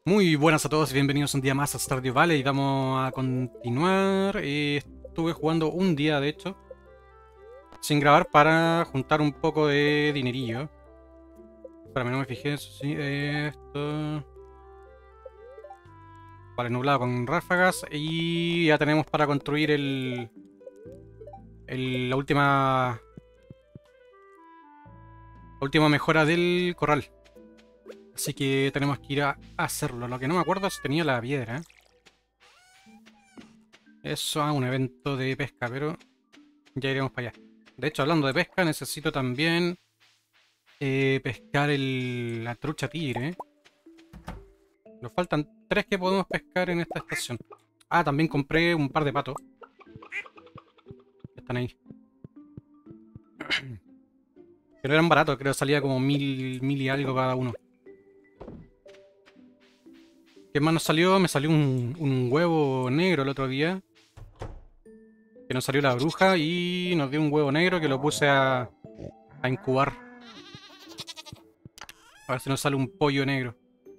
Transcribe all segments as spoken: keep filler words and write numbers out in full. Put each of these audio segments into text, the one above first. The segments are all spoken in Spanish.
Muy buenas a todos y bienvenidos un día más a Stardew Valley. Vamos a continuar. Eh, estuve jugando un día, de hecho, sin grabar para juntar un poco de dinerillo. Para mí no me fijé, eso sí, esto... Vale, nublado con ráfagas y ya tenemos para construir el... el- la última... la última mejora del corral. Así que tenemos que ir a hacerlo. Lo que no me acuerdo es si tenía la piedra. ¿eh? Eso, ah, un evento de pesca, pero ya iremos para allá. De hecho, hablando de pesca, necesito también eh, pescar el, la trucha tigre. ¿eh? Nos faltan tres que podemos pescar en esta estación. Ah, también compré un par de patos. Están ahí. Pero eran baratos, creo que salía como mil, mil y algo cada uno. ¿Qué más nos salió? Me salió un, un huevo negro el otro día. Que nos salió la bruja y nos dio un huevo negro que lo puse a, a incubar. A ver si nos sale un pollo negro.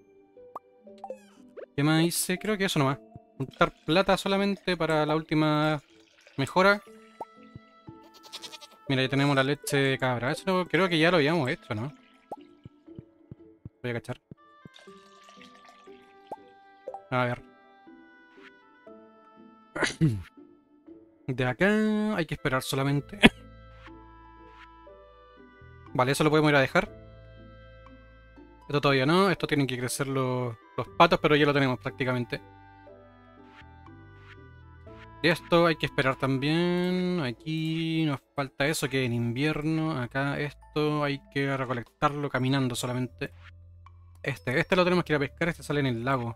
¿Qué más hice? Creo que eso nomás. Juntar plata solamente para la última mejora. Mira, ya tenemos la leche de cabra. Eso creo que ya lo habíamos hecho, ¿no? Voy a cachar. A ver. De acá hay que esperar solamente. Vale, eso lo podemos ir a dejar. Esto todavía no. Esto tienen que crecer los, los patos, pero ya lo tenemos prácticamente. Y esto hay que esperar también. Aquí nos falta eso que en invierno. Acá esto hay que recolectarlo caminando solamente. Este, este lo tenemos que ir a pescar. Este sale en el lago.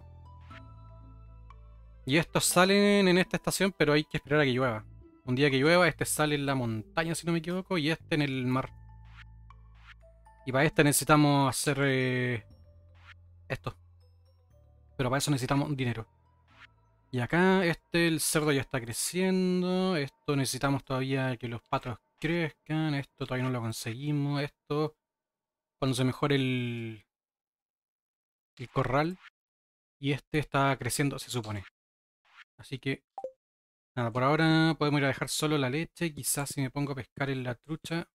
Y estos salen en esta estación, pero hay que esperar a que llueva. Un día que llueva, este sale en la montaña, si no me equivoco, y este en el mar. Y para este necesitamos hacer eh, esto. Pero para eso necesitamos dinero. Y acá, este, el cerdo ya está creciendo. Esto necesitamos todavía que los patos crezcan. Esto todavía no lo conseguimos. Esto, cuando se mejore el, el corral. Y este está creciendo, se supone. Así que, nada, por ahora podemos ir a dejar solo la leche. Quizás si me pongo a pescar en la trucha.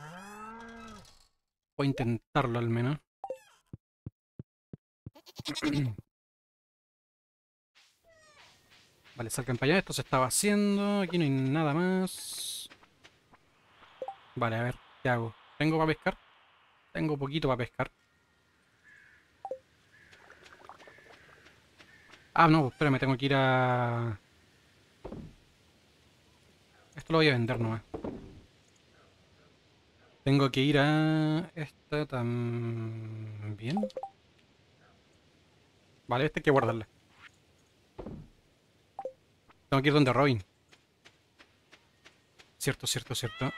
O intentarlo al menos. Vale, salgan para allá. Esto se estaba haciendo. Aquí no hay nada más. Vale, a ver, ¿qué hago? ¿Tengo para pescar? Tengo poquito para pescar. Ah, no, espérame, tengo que ir a... Esto lo voy a vender nomás. Tengo que ir a... Esta también. Vale, este hay que guardarla. Tengo que ir donde Robin. Cierto, cierto, cierto.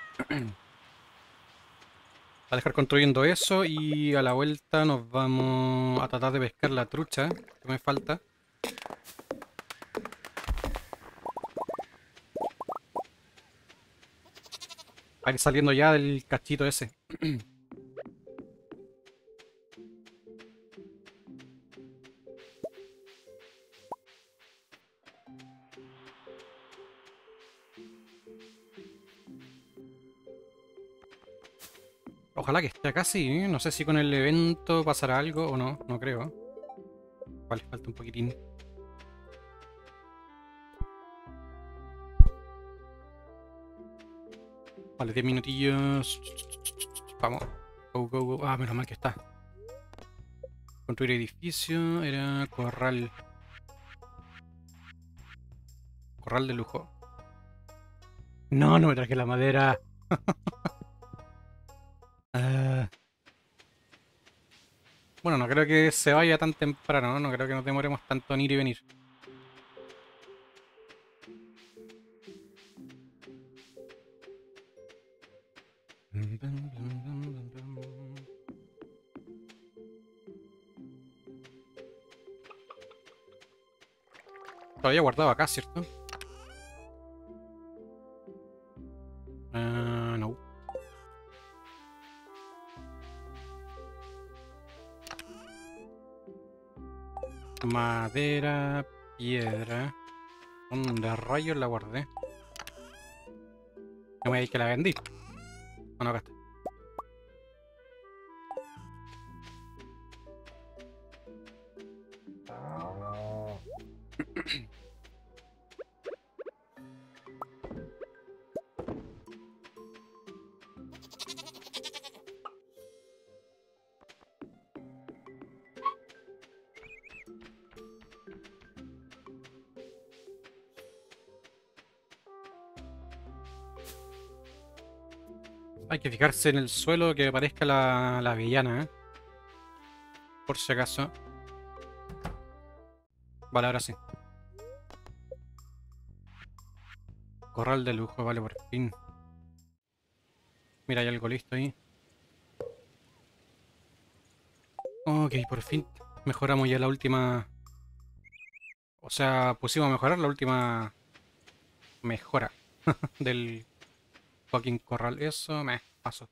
A dejar construyendo eso y a la vuelta nos vamos a tratar de pescar la trucha que me falta. Para ir saliendo ya del cachito ese. Ojalá que esté acá, sí. ¿eh? No sé si con el evento pasará algo o no. No creo. Vale, falta un poquitín. Vale, diez minutillos. Vamos. Go, go, go. Ah, menos mal que está. Construir edificio. Era corral. Corral de lujo. No, no me traje la madera. Ah, bueno, no creo que se vaya tan temprano, ¿no? No creo que nos demoremos tanto en ir y venir. Todavía guardado acá, ¿cierto? Ah, no. Madera, piedra. ¿Dónde rayos la guardé? No me digas que la vendí. Bueno, acá está. Hay que fijarse en el suelo que aparezca la, la villana, ¿eh? Por si acaso. Vale, ahora sí. Corral de lujo, vale, por fin. Mira, hay algo listo ahí. Ok, por fin mejoramos ya la última. O sea, pusimos a mejorar la última mejora del fucking corral. Eso me pasó.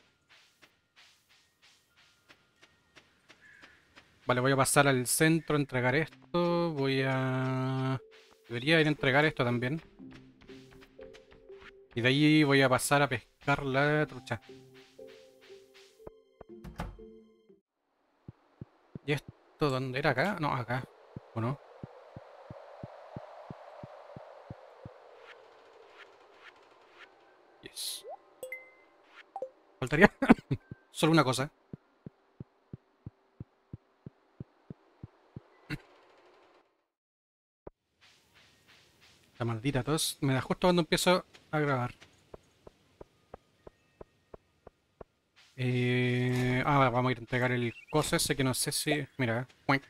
Vale, voy a pasar al centro a entregar esto. Voy a... Debería ir a entregar esto también. Y de ahí voy a pasar a pescar la trucha. ¿Y esto dónde era? ¿Acá? No, acá. ¿O no? Yes. Faltaría solo una cosa. La maldita tos. Me da justo cuando empiezo a grabar. Eh... Ah, vamos a ir a entregar el coso ese que no sé si... Mira, cuenc.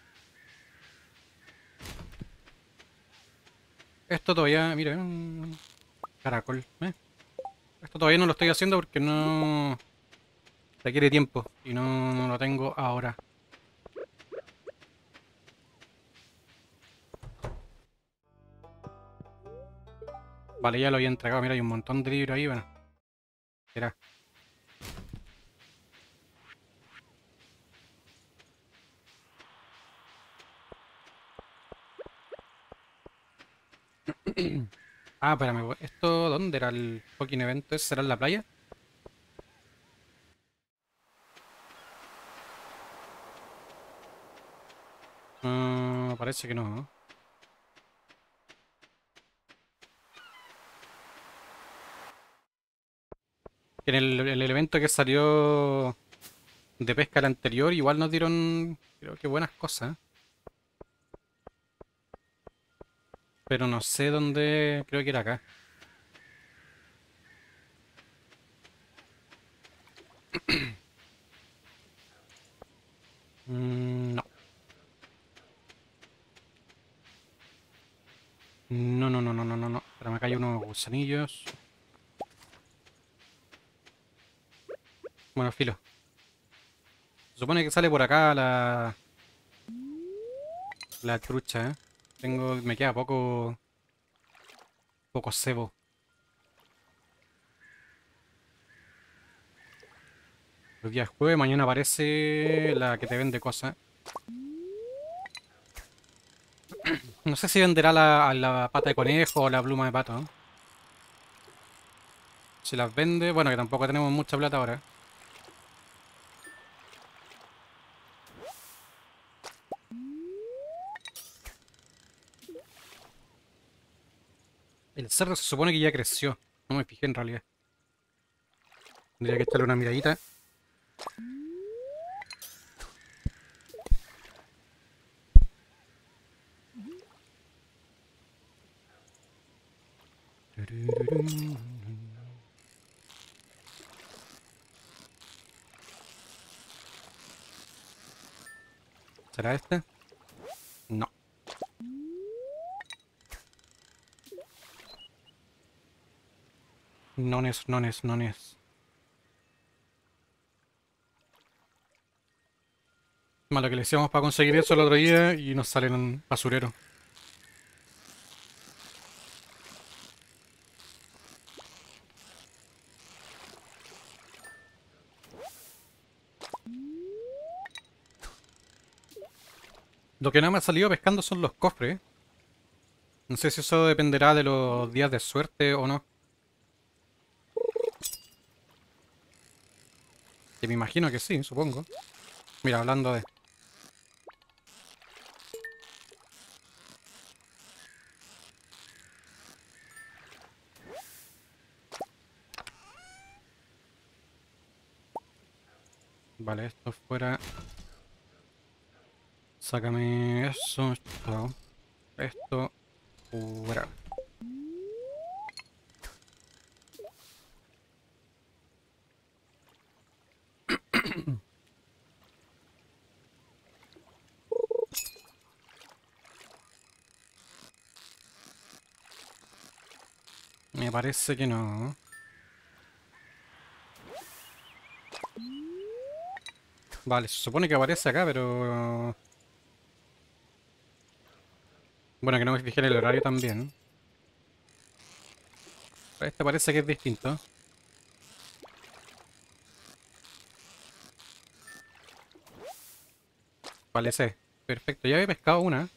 Esto todavía... Mira, un caracol. ¿Eh? Esto todavía no lo estoy haciendo porque no... Requiere tiempo. Y no, no lo tengo ahora. Vale, ya lo había entregado. Mira, hay un montón de libros ahí. Bueno, será. Ah, espérame. ¿Esto dónde era el fucking evento? ¿Ese será en la playa? Ah, parece que no, ¿no? En el, el evento que salió de pesca el anterior, igual nos dieron, creo que buenas cosas. Pero no sé dónde, creo que era acá. Mm, no. No, no, no, no, no, no, no. Pero acá hay unos gusanillos. Bueno, filo. Se supone que sale por acá la, la trucha, ¿eh? Tengo, me queda poco, poco cebo. Los días jueves, mañana aparece la que te vende cosas. No sé si venderá la, la pata de conejo o la pluma de pato, ¿no? Si las vende, bueno, que tampoco tenemos mucha plata ahora. El cerdo se supone que ya creció. No me fijé en realidad. Tendría que echarle una miradita. ¿Será este? No. No es, no es, no es. Malo que le hicimos para conseguir eso el otro día y nos salen un basurero. Lo que no me ha salido pescando son los cofres. No sé si eso dependerá de los días de suerte o no. Que me imagino que sí, supongo. Mira, hablando de... Vale, esto fuera... Sácame eso, esto... Esto... Fuera. Me parece que no. Vale, se supone que aparece acá, pero... Bueno, que no me fijé en el horario también. Este parece que es distinto. Vale, sí. Perfecto, ya había pescado una.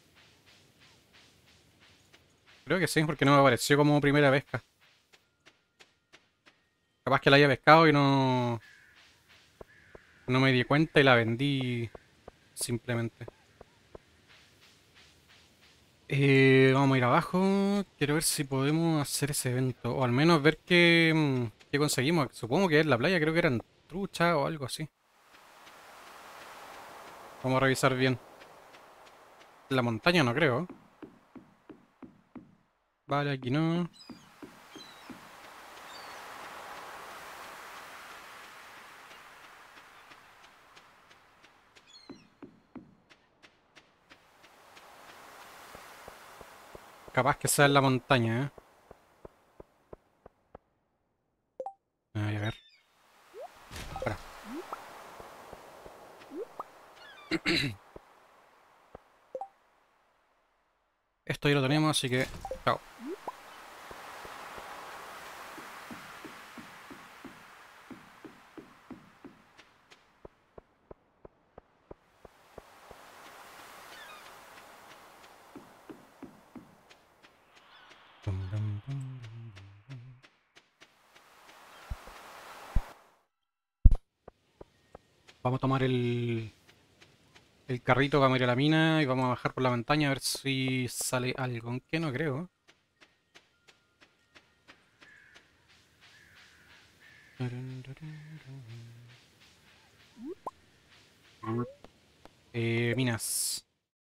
Creo que sí, porque no me apareció como primera pesca. Capaz que la haya pescado y no... No me di cuenta y la vendí simplemente. Eh, vamos a ir abajo. Quiero ver si podemos hacer ese evento. O al menos ver qué, mm, qué conseguimos. Supongo que es la playa, creo que eran truchas o algo así. Vamos a revisar bien. La montaña no creo. Vale, aquí no. Capaz que sea en la montaña, ¿eh? Ay, a ver. Espera. Esto ya lo tenemos, así que... Chao. Dum, dum, dum, dum, dum. Vamos a tomar el, el carrito, vamos a ir a la mina y vamos a bajar por la montaña a ver si sale algo. Aunque no creo. Eh, minas.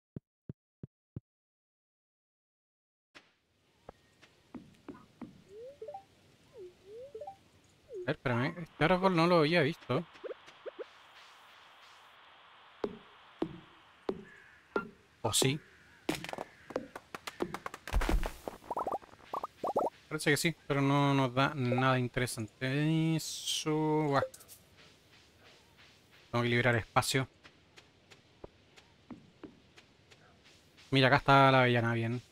A ver, espérame. Este árbol no lo había visto. O sí. Parece que sí, pero no nos da nada interesante. Eso... buah. Tengo que liberar espacio. Mira, acá está la avellana, bien.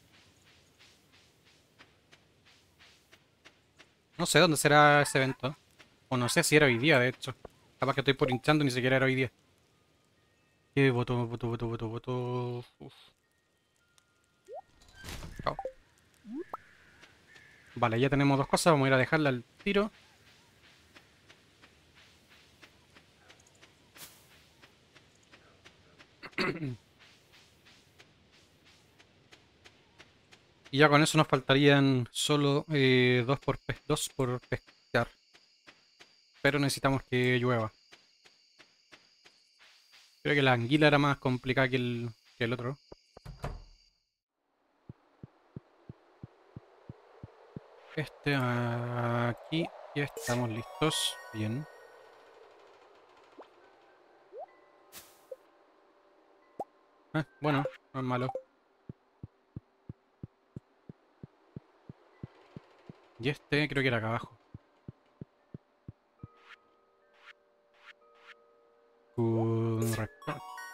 No sé dónde será ese evento. O no sé si era hoy día, de hecho. Capaz que estoy por hinchando y ni siquiera era hoy día. ¿Qué voto, voto, voto, voto, voto? Uf. Chao. Vale, ya tenemos dos cosas. Vamos a ir a dejarla al tiro. Y ya con eso nos faltarían solo eh, dos por, pe- dos por pescar. Pero necesitamos que llueva. Creo que la anguila era más complicada que el, que el otro. Este aquí. Ya estamos listos. Bien. Ah, bueno, no es malo. Y este creo que era acá abajo. Correcto.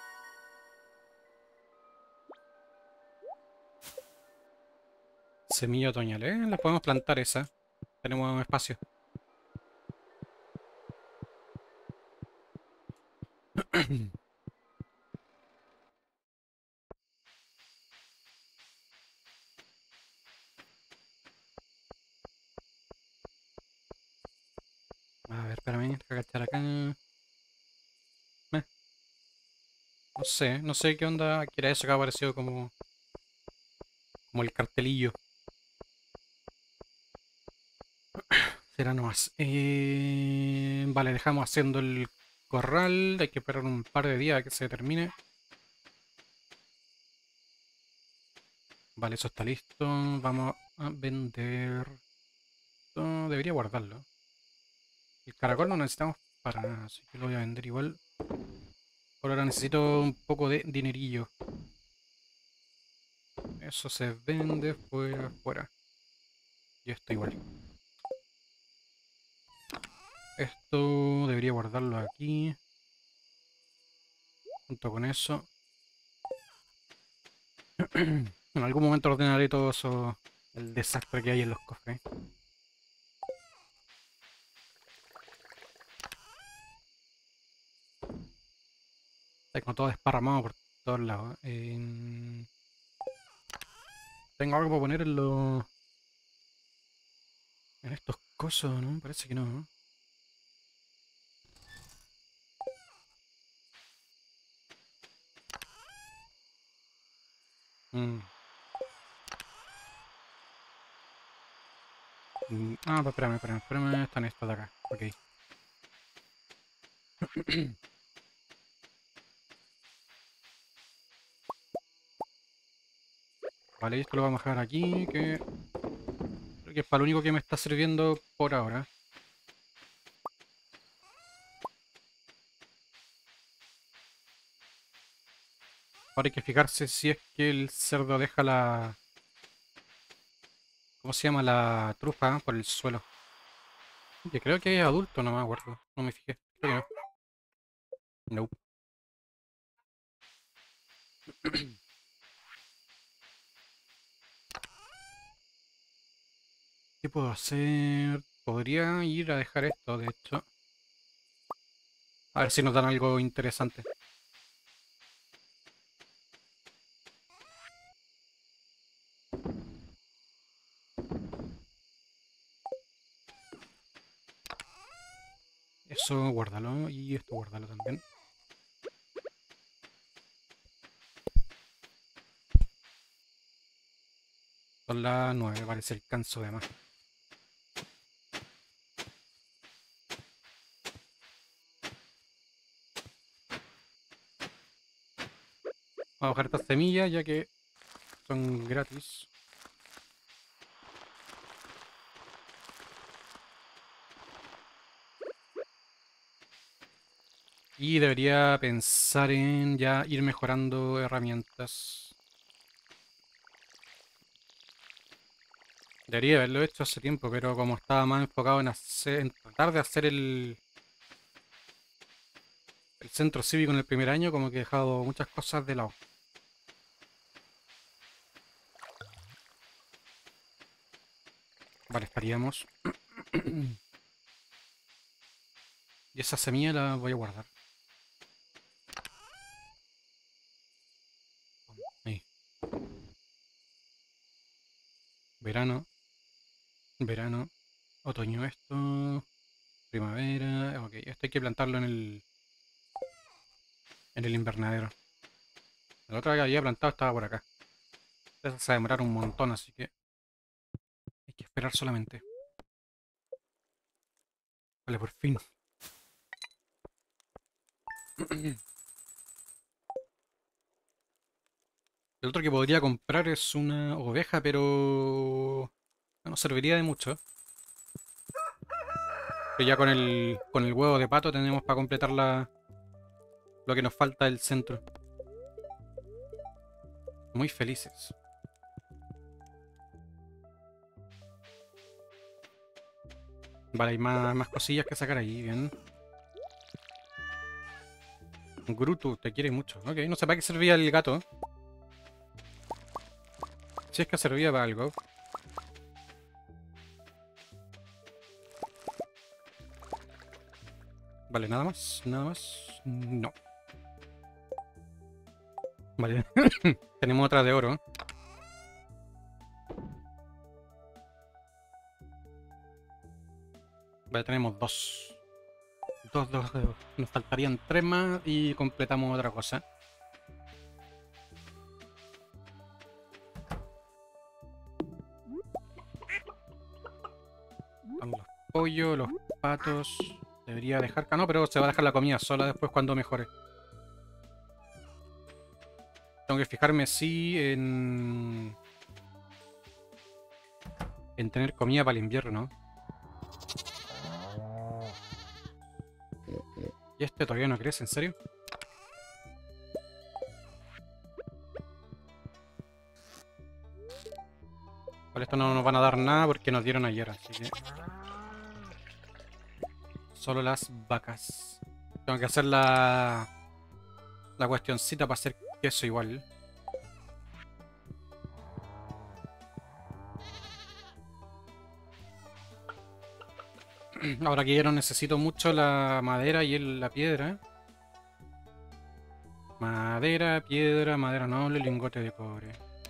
Semilla otoñal, ¿eh? La podemos plantar esa. Tenemos espacio. espérame, deja cachar acá. Meh, no sé, no sé qué onda, que era eso que ha aparecido como, como el cartelillo. Será nomás. Eh, vale, dejamos haciendo el corral. Hay que esperar un par de días a que se termine. Vale, eso está listo. Vamos a vender. Esto debería guardarlo. El caracol no necesitamos para nada, así que lo voy a vender igual. Por ahora necesito un poco de dinerillo. Eso se vende fuera, fuera. Y esto igual. Esto debería guardarlo aquí. Junto con eso. En algún momento ordenaré todo eso. El desastre que hay en los cofres. Está como todo desparramado por todos lados. Eh, Tengo algo para poner en los... En estos cosos, ¿no? Parece que no, ¿no? Mm. Mm, Ah, pues espérame, espérame, espérame. Están estas de acá. Ok. Vale, esto lo vamos a dejar aquí, que creo que es para lo único que me está sirviendo por ahora. Ahora hay que fijarse si es que el cerdo deja la... ¿Cómo se llama? La trufa por el suelo. Yo creo que es adulto, no me acuerdo. No me fijé. Creo que no. Nope. ¿Qué puedo hacer? Podría ir a dejar esto, de hecho. A ver si nos dan algo interesante. Eso guárdalo y esto guárdalo también. Son las nueve, parece el canso de más. Vamos a bajar estas semillas ya que son gratis. Y debería pensar en ya ir mejorando herramientas. Debería haberlo hecho hace tiempo, pero como estaba más enfocado en, hacer, en tratar de hacer el, el centro cívico en el primer año, como que he dejado muchas cosas de lado. Vale, estaríamos. Y esa semilla la voy a guardar. Ahí. Verano, verano, otoño esto, primavera. Ok, esto hay que plantarlo en el, en el invernadero. La otra que había plantado estaba por acá. Esa se va a demorar un montón, así que hay que esperar solamente. Vale, por fin. El otro que podría comprar es una oveja, pero no serviría de mucho. Pero ya con el, con el huevo de pato tenemos para completar la, lo que nos falta del centro. Muy felices. Vale, hay más, más cosillas que sacar ahí, bien. Grutu, te quiere mucho. Ok, no sé para qué servía el gato. Si es que servía para algo. Vale, nada más, nada más. No. Vale. Tenemos otra de oro. Vale, tenemos dos. estos dos dedos. Nos faltarían tres más y completamos otra cosa. Están los pollos, los patos. Debería dejar... Ah, no, pero se va a dejar la comida sola después cuando mejore. Tengo que fijarme si en... en tener comida para el invierno. ¿Y este todavía no crece? ¿En serio? Por esto no nos van a dar nada porque nos dieron ayer, así que... Solo las vacas. Tengo que hacer la... la cuestioncita para hacer queso igual. Ahora que ya no necesito mucho la madera y el- la piedra. Madera, piedra, madera noble, lingote de cobre.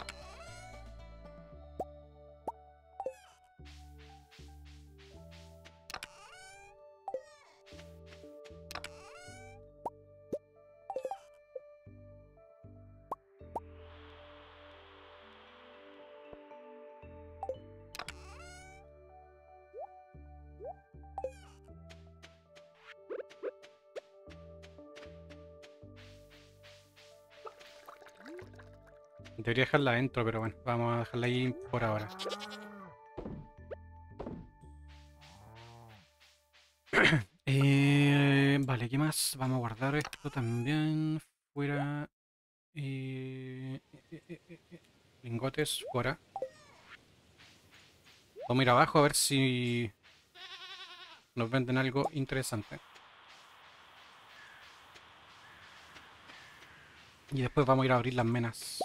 Debería dejarla adentro, pero bueno, vamos a dejarla ahí por ahora. Eh, vale, ¿qué más? Vamos a guardar esto también. Fuera. Eh, eh, eh, eh, eh, lingotes, fuera. Vamos a ir abajo a ver si nos venden algo interesante. Y después vamos a ir a abrir las menas.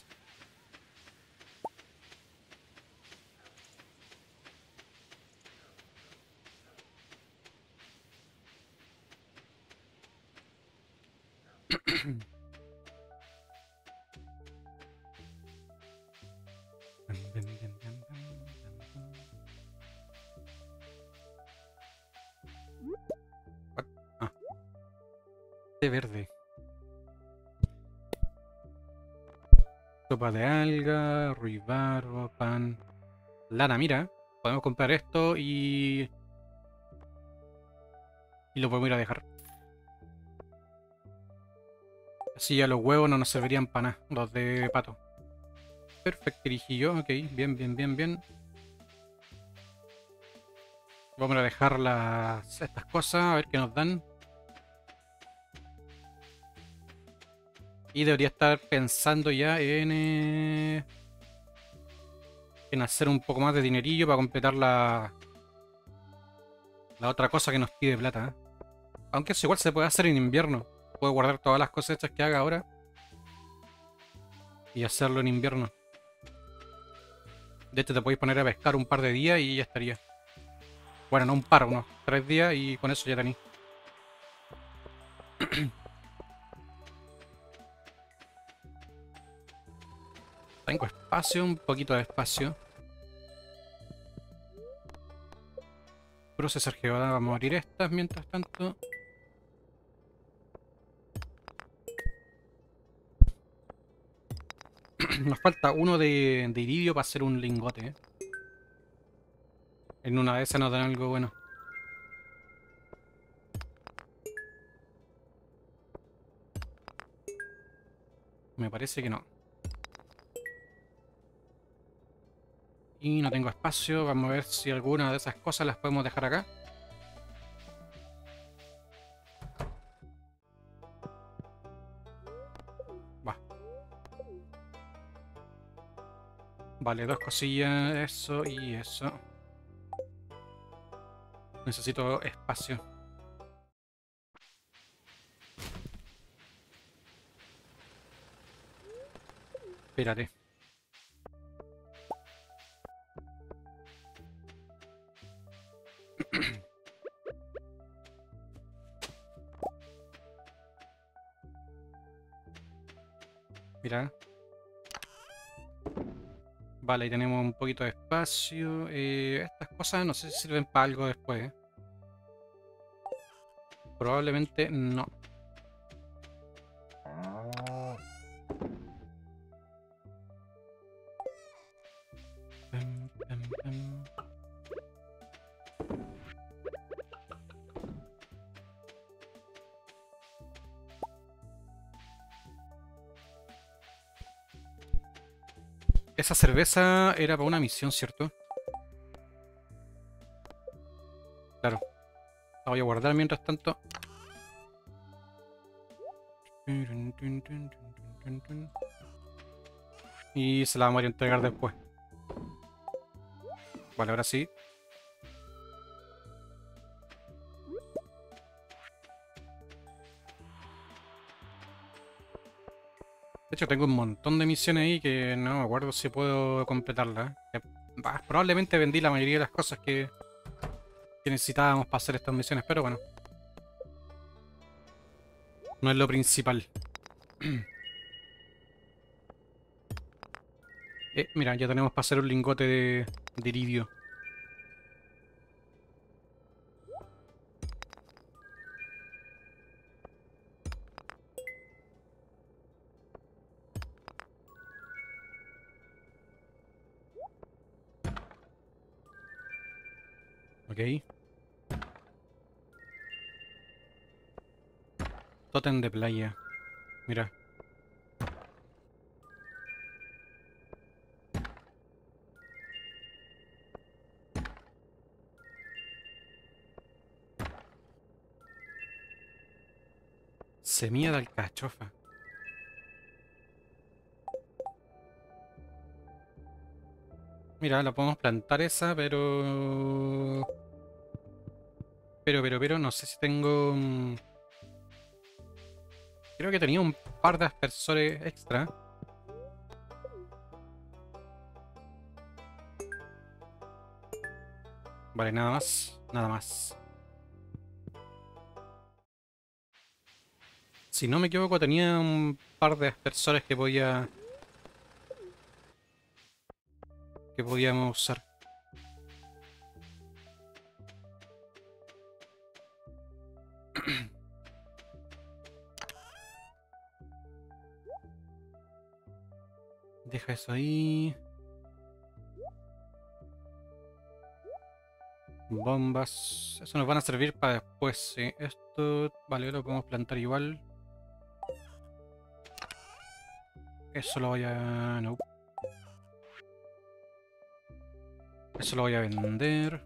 What? Ah, té verde. Sopa de alga, ruibarbo, pan. Lana, mira. Podemos comprar esto y... y lo podemos ir a dejar. Así ya los huevos no nos servirían para nada, los de pato. Perfecto, yo, ok, bien, bien, bien, bien. Vamos a dejar las, estas cosas, a ver qué nos dan. Y debería estar pensando ya en... Eh, en hacer un poco más de dinerillo para completar la... la otra cosa que nos pide plata. ¿Eh? Aunque eso igual se puede hacer en invierno. Puedo guardar todas las cosechas que haga ahora. Y hacerlo en invierno. De hecho te podéis poner a pescar un par de días y ya estaría. Bueno, no un par, unos tres días y con eso ya tenéis. Tengo espacio, un poquito de espacio. Procesar que va a morir estas mientras tanto. Nos falta uno de, de iridio para hacer un lingote. ¿Eh? En una de esas nos dan algo bueno. Me parece que no. Y no tengo espacio. Vamos a ver si alguna de esas cosas las podemos dejar acá. Va. Vale, dos cosillas. Eso y eso. Necesito espacio. Espérate. Mira. Vale, ahí tenemos un poquito de espacio. Eh, estas cosas no sé si sirven para algo después. ¿Eh? Probablemente no. Pem, pem, pem. Esa cerveza era para una misión, ¿cierto? Claro. La voy a guardar mientras tanto. Y se la vamos a ir a entregar después. Vale, ahora sí. De hecho, tengo un montón de misiones ahí que no me acuerdo si puedo completarlas. Eh, bah, probablemente vendí la mayoría de las cosas que, que necesitábamos para hacer estas misiones, pero bueno. No es lo principal. Eh, mira, ya tenemos para hacer un lingote de, de iridio. Ok. Tótem de playa. Mira. Semilla de alcachofa. Mira, la podemos plantar esa, pero... Pero, pero, pero, no sé si tengo... mm, Creo que tenía un par de aspersores extra. Vale, nada más. Nada más. Si no me equivoco, tenía un par de aspersores que podía... Que podíamos usar. Deja eso ahí. Bombas. Eso nos van a servir para después, sí. Esto, vale, lo podemos plantar igual. Eso lo voy a... No. Eso lo voy a vender.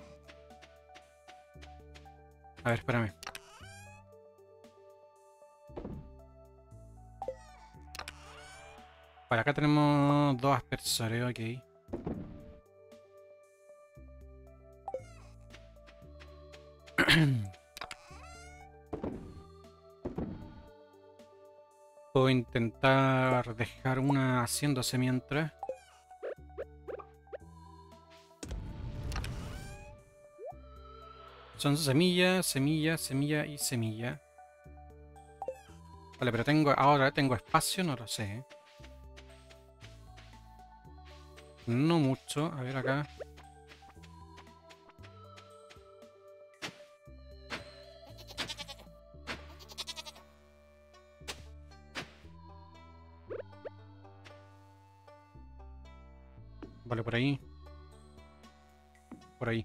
A ver, espérame. Para acá tenemos dos aspersores, ok. Puedo intentar dejar una haciéndose mientras. Son semilla, semilla, semilla y semilla. Vale, pero tengo ahora tengo espacio, no lo sé. ¿Eh? No mucho. A ver acá. Vale, por ahí. Por ahí.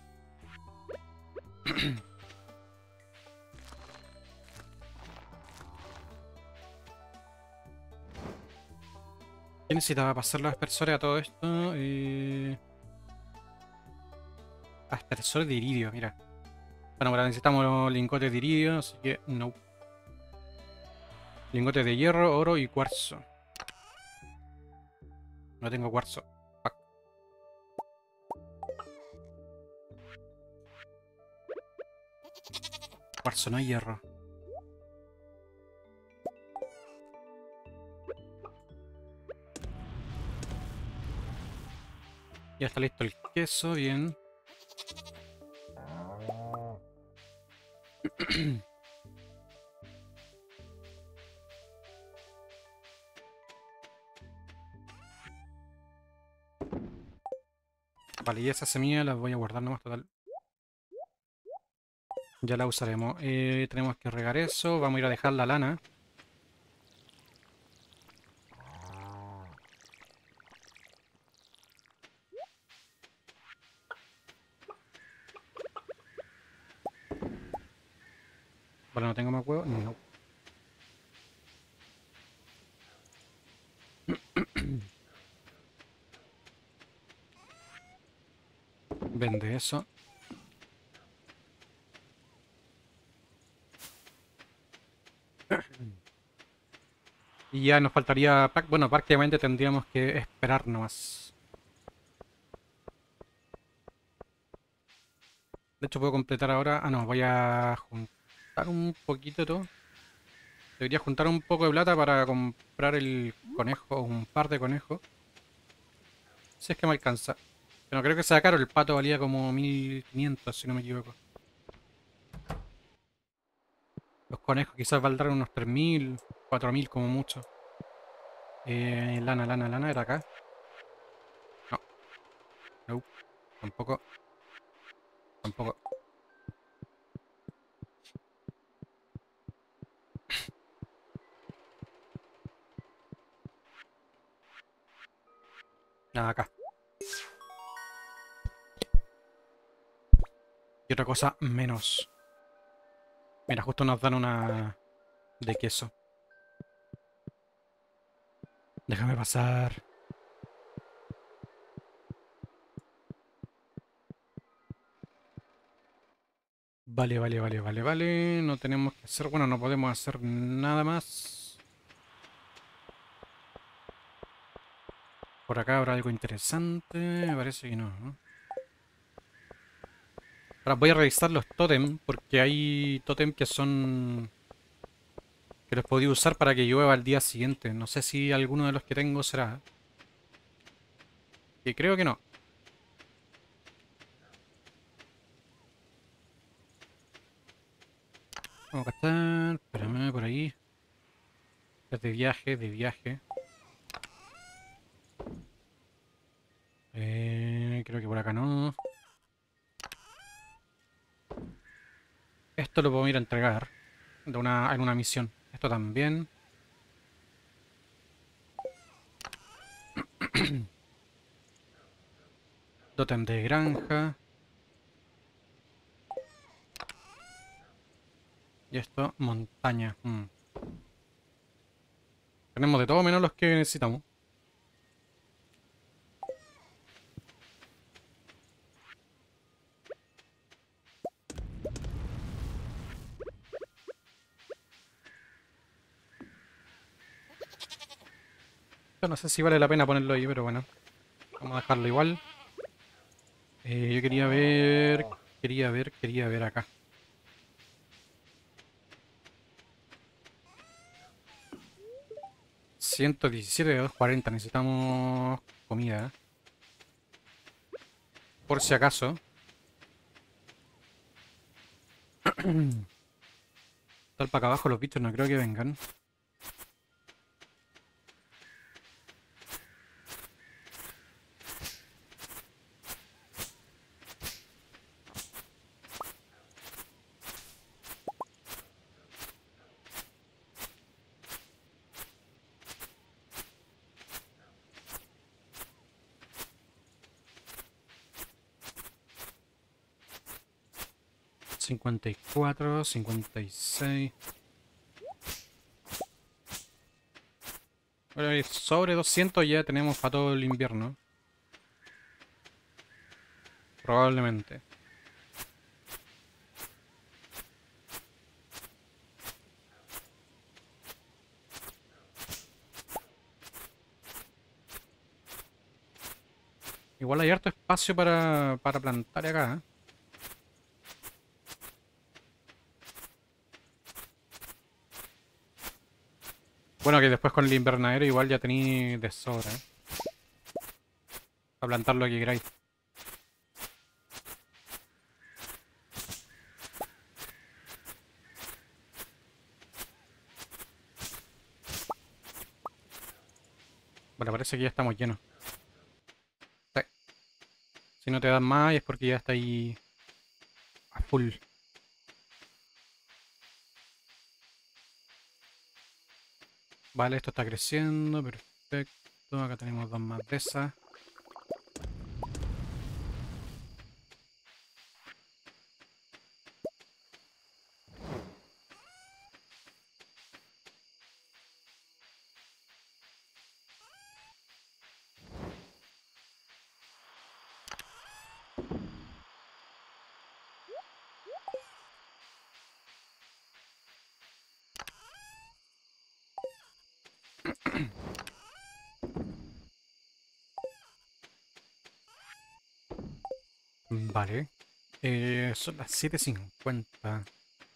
¿Qué necesitaba pasar los aspersores a todo esto? Eh... Aspersores de iridio, mira. Bueno, ahora necesitamos lingotes de iridio, así que no. Lingotes de hierro, oro y cuarzo. No tengo cuarzo. Fuck. Cuarzo, no hay hierro. Ya está listo el queso, bien. Vale, y esas semillas las voy a guardar nomás, total. Ya la usaremos. Eh, tenemos que regar eso. Vamos a ir a dejar la lana. Vale, no tengo más huevos. No. Vende eso. Y ya nos faltaría... prac- Bueno, prácticamente tendríamos que esperar nomás. De hecho, puedo completar ahora... Ah, no, voy a juntar un poquito todo. Debería juntar un poco de plata para comprar el conejo, un par de conejos. Si es que me alcanza. Pero creo que sea caro, el pato valía como mil quinientos si no me equivoco. Los conejos quizás valdrán unos tres mil, cuatro mil como mucho. Eh, lana, lana, lana, era acá. No, no, tampoco, tampoco. Nada, acá. Y otra cosa menos. Mira, justo nos dan una de queso. Déjame pasar. Vale, vale, vale, vale, vale. No tenemos que hacer... Bueno, no podemos hacer nada más. Por acá habrá algo interesante. Me parece que no, ¿no? Ahora voy a revisar los tótem, porque hay tótem que son... que los podía usar para que llueva al día siguiente. No sé si alguno de los que tengo será. Que creo que no. Vamos a gastar. Espérame por ahí. Es de viaje, de viaje. Eh, creo que por acá no. Esto lo puedo ir a entregar de una, en una misión. Esto también. Tótem de granja. Y esto, montaña. Mm. Tenemos de todo menos los que necesitamos. Yo no sé si vale la pena ponerlo ahí, pero bueno. Vamos a dejarlo igual. Eh, yo quería ver... Quería ver, quería ver acá. ciento diecisiete de doscientos cuarenta. Necesitamos comida. Por si acaso. Tal para acá abajo los bichos no creo que vengan. cincuenta y cuatro, cincuenta y seis. Bueno, y sobre doscientos ya tenemos para todo el invierno. Probablemente. Igual hay harto espacio para, para plantar acá. ¿Eh? Bueno, que después con el invernadero igual ya tenéis de sobra. ¿Eh? Para plantar lo que queráis. Bueno, parece que ya estamos llenos. Sí. Si no te dan más es porque ya está ahí a full. Vale, esto está creciendo, perfecto. Acá tenemos dos más de esas. Vale. Eh, son las siete cincuenta.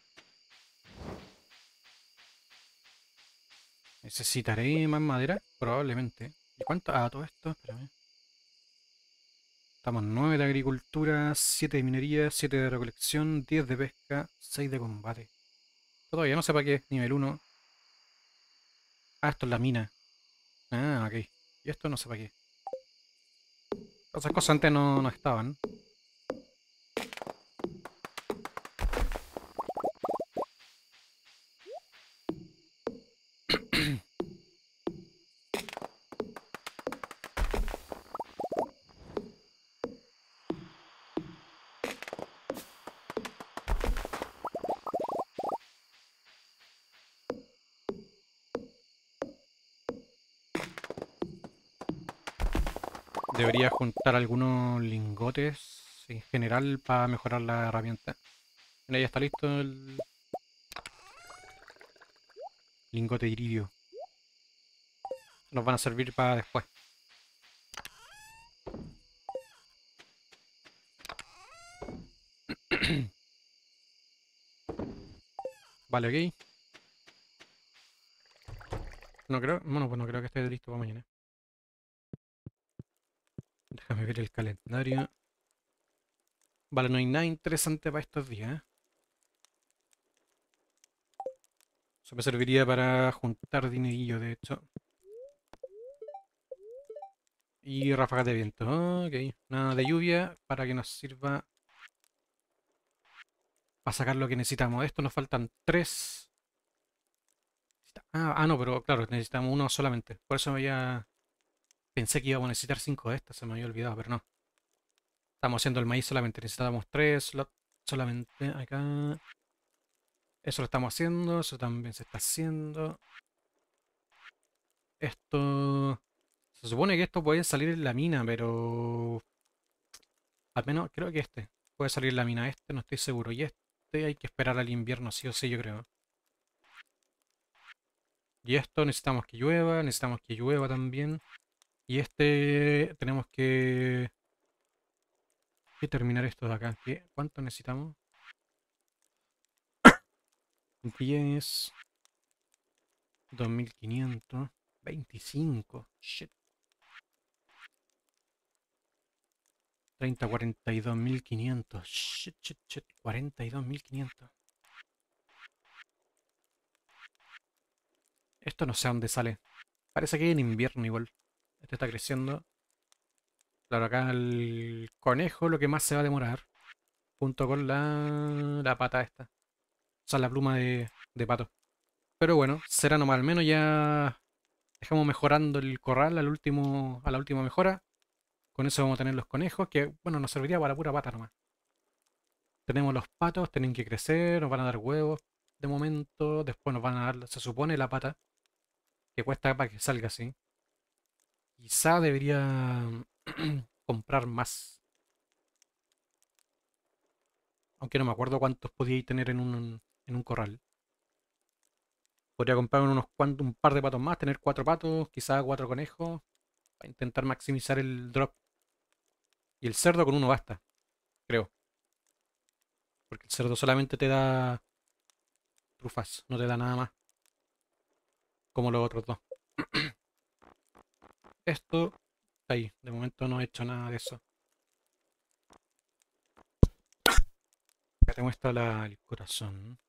¿Necesitaré más madera? Probablemente. ¿Y cuánto? Ah, todo esto, espérame. Estamos nueve de agricultura, siete de minería, siete de recolección, diez de pesca, seis de combate. Todavía no sé para qué, nivel uno. Ah, esto es la mina. Ah, ok. Y esto no sé para qué. Esas cosas antes no, no estaban. Debería juntar algunos lingotes en general para mejorar la herramienta. Mira, ya está listo el lingote de iridio. Nos van a servir para después. Vale, ok. No creo, bueno, pues no creo que esté listo para mañana. Déjame ver el calendario. Vale, no hay nada interesante para estos días. ¿Eh? Eso me serviría para juntar dinerillo, de hecho. Y ráfagas de viento. Ok, nada de lluvia para que nos sirva para sacar lo que necesitamos. De esto nos faltan tres. Ah, ah, no, pero claro, necesitamos uno solamente. Por eso ya pensé que íbamos a necesitar cinco de estas, se me había olvidado, pero no. Estamos haciendo el maíz solamente, necesitábamos tres slots solamente acá. Eso lo estamos haciendo, eso también se está haciendo. Esto... Se supone que esto puede salir en la mina, pero... Al menos creo que este. Puede salir en la mina este, no estoy seguro. Y este hay que esperar al invierno, sí o sí, yo creo. Y esto necesitamos que llueva, necesitamos que llueva también. Y este tenemos que, que terminar esto de acá. ¿Qué? ¿Cuánto necesitamos? diez, dos mil quinientos, veinticinco. Shit. treinta, cuarenta y dos mil quinientos. Shit, shit, shit. cuarenta y dos mil quinientos. Esto no sé a dónde sale. Parece que en invierno igual. Este está creciendo. Claro, acá el conejo lo que más se va a demorar. Junto con la, la pata esta. O sea, la pluma de, de pato. Pero bueno, será nomás. Al menos ya dejamos mejorando el corral al último, a la última mejora. Con eso vamos a tener los conejos, que bueno, nos serviría para pura pata nomás. Tenemos los patos, tienen que crecer, nos van a dar huevos de momento. Después nos van a dar, se supone, la pata, que cuesta para que salga así. Quizá debería comprar más. Aunque no me acuerdo cuántos podíais tener en un, en un corral. Podría comprar unos cuantos, un par de patos más, tener cuatro patos, quizá cuatro conejos, para intentar maximizar el drop. Y el cerdo con uno basta, creo. Porque el cerdo solamente te da trufas, no te da nada más, como los otros dos. Esto está ahí, de momento no he hecho nada de eso. Acá te muestra la- el corazón.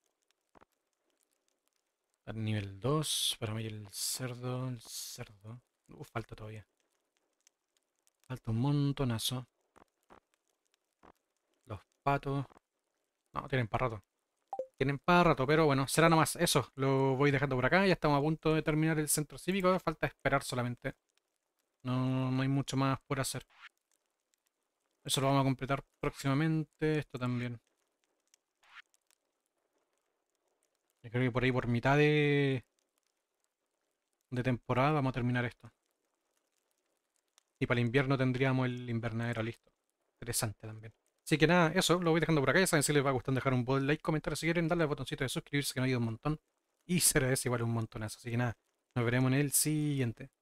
Al nivel dos, para mí el cerdo, el cerdo. Uh, falta todavía. Falta un montonazo. Los patos. No, tienen para rato. Tienen para rato, pero bueno, será nomás eso. Lo voy dejando por acá. Ya estamos a punto de terminar el centro cívico. Falta esperar solamente. No, no hay mucho más por hacer. Eso lo vamos a completar próximamente. Esto también. Yo creo que por ahí, por mitad de, de temporada, vamos a terminar esto. Y para el invierno tendríamos el invernadero listo. Interesante también. Así que nada, eso lo voy dejando por acá. Ya saben, si les va gustando dejar un buen like, comentar si quieren, darle al botoncito de suscribirse que me ayuda un montón. Y se agradece igual un montonazo. Así que nada, nos veremos en el siguiente.